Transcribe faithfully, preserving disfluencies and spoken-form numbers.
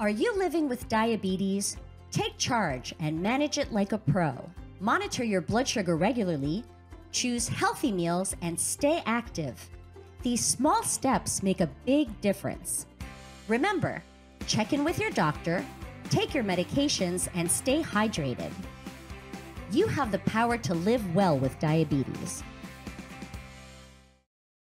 Are you living with diabetes? Take charge and manage it like a pro. Monitor your blood sugar regularly, choose healthy meals, and stay active. These small steps make a big difference. Remember, check in with your doctor, take your medications, and stay hydrated. You have the power to live well with diabetes.